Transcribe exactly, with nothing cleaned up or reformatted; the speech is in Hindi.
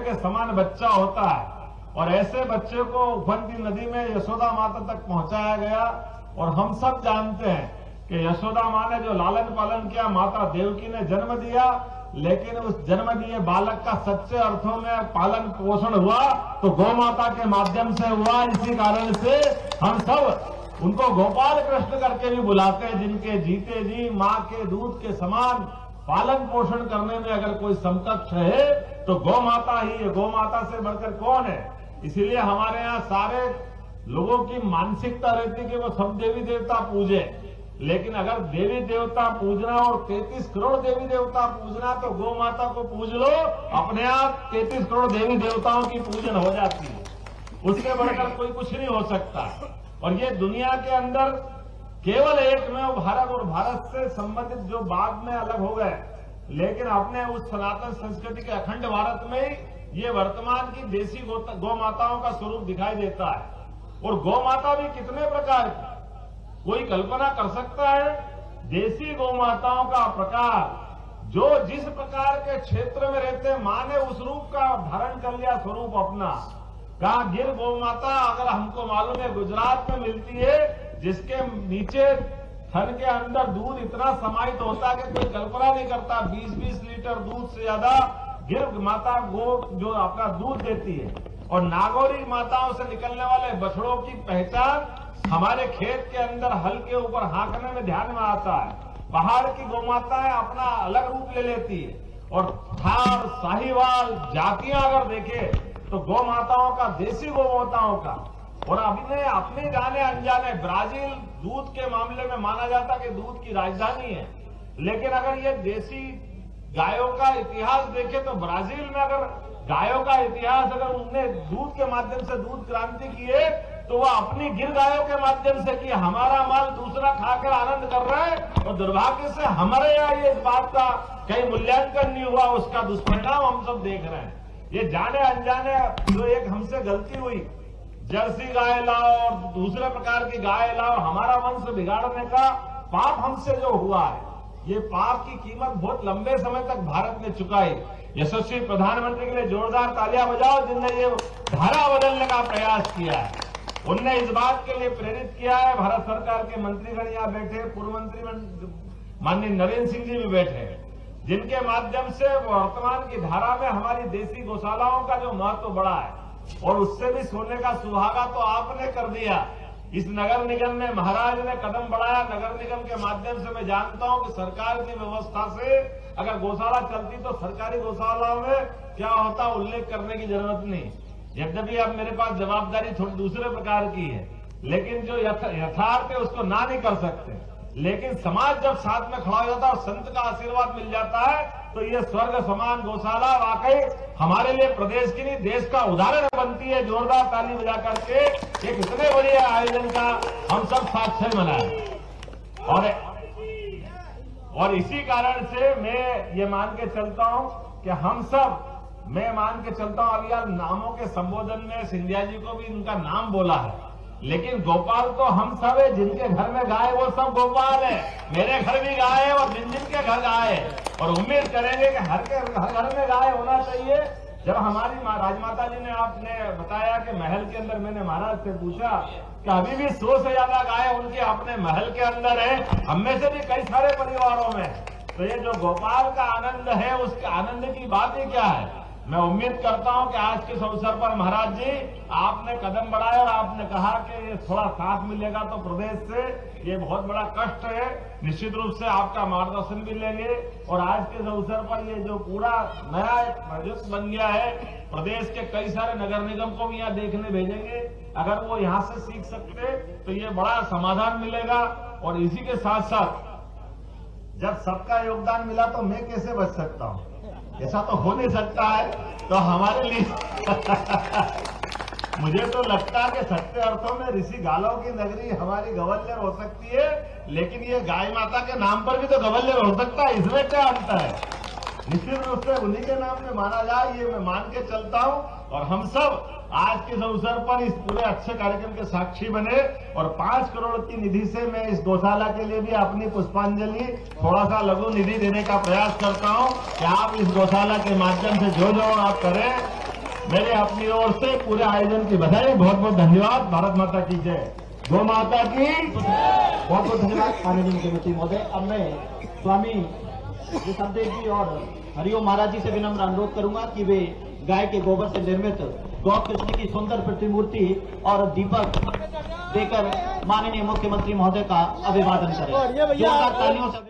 के समान बच्चा होता है और ऐसे बच्चे को उफनती नदी में यशोदा माता तक पहुंचाया गया। और हम सब जानते हैं कि यशोदा माँ ने जो लालन पालन किया, माता देवकी ने जन्म दिया, लेकिन उस जन्म दिए बालक का सच्चे अर्थों में पालन पोषण हुआ तो गौ माता के माध्यम से हुआ। इसी कारण से हम सब उनको गोपाल कृष्ण करके भी बुलाते हैं, जिनके जीते जी माँ के दूध के समान पालन पोषण करने में अगर कोई समकक्ष है तो गौ माता ही है। गौ माता से बढ़कर कौन है? इसीलिए हमारे यहाँ सारे लोगों की मानसिकता रहती है कि वो सब देवी देवता पूजे, लेकिन अगर देवी देवता पूजना और तैंतीस करोड़ देवी देवता पूजना तो गौ माता को पूज लो, अपने आप तैंतीस करोड़ देवी देवताओं की पूजन हो जाती है। उसके बढ़कर कोई कुछ नहीं हो सकता। और ये दुनिया के अंदर केवल एक में भारत और भारत से संबंधित जो बाद में अलग हो गए, लेकिन अपने उस सनातन संस्कृति के अखंड भारत में ये वर्तमान की देसी गौ, गौ माताओं का स्वरूप दिखाई देता है। और गौ माता भी कितने प्रकार की, कोई कल्पना कर सकता है? देसी गौ माताओं का प्रकार जो जिस प्रकार के क्षेत्र में रहते, मां ने उस रूप का धारण कर लिया, स्वरूप अपना। कहा गिर गौ माता अगर हमको मालूम है गुजरात में मिलती है, जिसके नीचे थन के अंदर दूध इतना समाहित होता है कि कोई कल्पना नहीं करता। बीस बीस लीटर दूध से ज्यादा गिर माता गो जो अपना दूध देती है। और नागौरी माताओं से निकलने वाले बछड़ों की पहचान हमारे खेत के अंदर हल के ऊपर हाँकने में ध्यान में आता है। पहाड़ की गौ माताएं अपना अलग रूप ले लेती है। और थार, साहिवाल जातियां अगर देखे तो गौ माताओं का, देसी गौ माताओं का। और अभी अपने जाने अनजाने ब्राजील दूध के मामले में माना जाता कि दूध की राजधानी है, लेकिन अगर ये देसी गायों का इतिहास देखे तो ब्राजील में अगर गायों का इतिहास अगर उनने दूध के माध्यम से दूध क्रांति की है तो वह अपनी गिर गायों के माध्यम से की। हमारा माल दूसरा खाकर आनंद कर रहा है और दुर्भाग्य से हमारे यहाँ ये इस बात का कहीं मूल्यांकन नहीं हुआ, उसका दुष्परिणाम हम सब देख रहे हैं। ये जाने अनजाने जो एक हमसे गलती हुई, जर्सी गाय लाओ और दूसरे प्रकार की गाय लाओ, हमारा वंश बिगाड़ने का पाप हमसे जो हुआ है, ये पाप की कीमत बहुत लंबे समय तक भारत ने चुकाई। यशस्वी प्रधानमंत्री के लिए जोरदार तालियां बजाओ जिनने ये धारा बदलने का प्रयास किया है। उनने इस बात के लिए प्रेरित किया है। भारत सरकार के मंत्रीगण यहाँ बैठे, पूर्व मंत्री माननीय नरेंद्र सिंह जी भी बैठे हैं, जिनके माध्यम से वर्तमान की धारा में हमारी देसी गौशालाओं का जो महत्व बढ़ा है और उससे भी सोने का सुहागा तो आपने कर दिया। इस नगर निगम में महाराज ने कदम बढ़ाया। नगर निगम के माध्यम से मैं जानता हूं कि सरकार की व्यवस्था से अगर गौशाला चलती तो सरकारी गौशालाओं में क्या होता उल्लेख करने की जरूरत नहीं। यद्यपि अब मेरे पास जवाबदारी थोड़ी दूसरे प्रकार की है, लेकिन जो यथार्थ है उसको ना नहीं कर सकते। लेकिन समाज जब साथ में खड़ा हो जाता है और संत का आशीर्वाद मिल जाता है तो ये स्वर्ग समान गौशाला वाकई हमारे लिए प्रदेश की नहीं देश का उदाहरण बनती है। जोरदार ताली बजा करके एक इतने बड़े आयोजन का हम सब साक्ष्य मनाए। और और इसी कारण से मैं ये मान के चलता हूं कि हम सब, मैं मान के चलता हूं, अब यार नामों के संबोधन में सिंधिया जी को भी इनका नाम बोला है, लेकिन गोपाल तो हम सब है। जिनके घर में गाय वो सब गोपाल है। मेरे घर भी गाय है और जिन जिन के घर गाय है। और उम्मीद करेंगे कि हर के हर घर में गाय होना चाहिए। जब हमारी राजमाता जी ने आपने बताया कि महल के अंदर, मैंने महाराज से पूछा कि अभी भी सौ से ज्यादा गाय उनके अपने महल के अंदर है, हम में से भी कई सारे परिवारों में। तो ये जो गोपाल का आनंद है, उसके आनंद की बात ही क्या है। मैं उम्मीद करता हूं कि आज के इस अवसर पर महाराज जी आपने कदम बढ़ाया और आपने कहा कि ये थोड़ा साथ मिलेगा तो प्रदेश से ये बहुत बड़ा कष्ट है। निश्चित रूप से आपका मार्गदर्शन भी लेंगे। और आज के इस अवसर पर ये जो पूरा नया एक प्रोजेक्ट बन गया है, प्रदेश के कई सारे नगर निगम को भी यहाँ देखने भेजेंगे। अगर वो यहाँ से सीख सकते तो ये बड़ा समाधान मिलेगा। और इसी के साथ साथ जब सबका योगदान मिला तो मैं कैसे बच सकता हूँ? ऐसा तो हो नहीं सकता है। तो हमारे लिए मुझे तो लगता है कि सच्चे अर्थों में ऋषि गालों की नगरी हमारी गवल्यर हो सकती है, लेकिन ये गाय माता के नाम पर भी तो गवल्यर हो सकता है। इसमें क्या अंतर है? निश्चित रूप से उन्हीं के नाम में माना जाए, ये मैं मान के चलता हूं। और हम सब आज के इस अवसर पर इस पूरे अच्छे कार्यक्रम के साक्षी बने। और पांच करोड़ की निधि से मैं इस गौशाला के लिए भी अपनी पुष्पांजलि, थोड़ा सा लघु निधि देने का प्रयास करता हूं कि आप इस गौशाला के माध्यम से जो जो आप करें मेरे अपनी ओर से पूरे आयोजन की बधाई। बहुत बहुत धन्यवाद। भारत माता की जय। गौ माता की बहुत बहुत धन्यवाद माननीय मुख्यमंत्री महोदय। अब मैं स्वामी ऋषभदेव जी और हरिओम महाराज जी से विनम्र अनुरोध करूंगा कि वे गाय के गोबर से निर्मित गौ कृष्ण की सुंदर प्रतिमूर्ति और दीपक देकर माननीय मुख्यमंत्री महोदय का अभिवादन करें। जोरदार तालियों से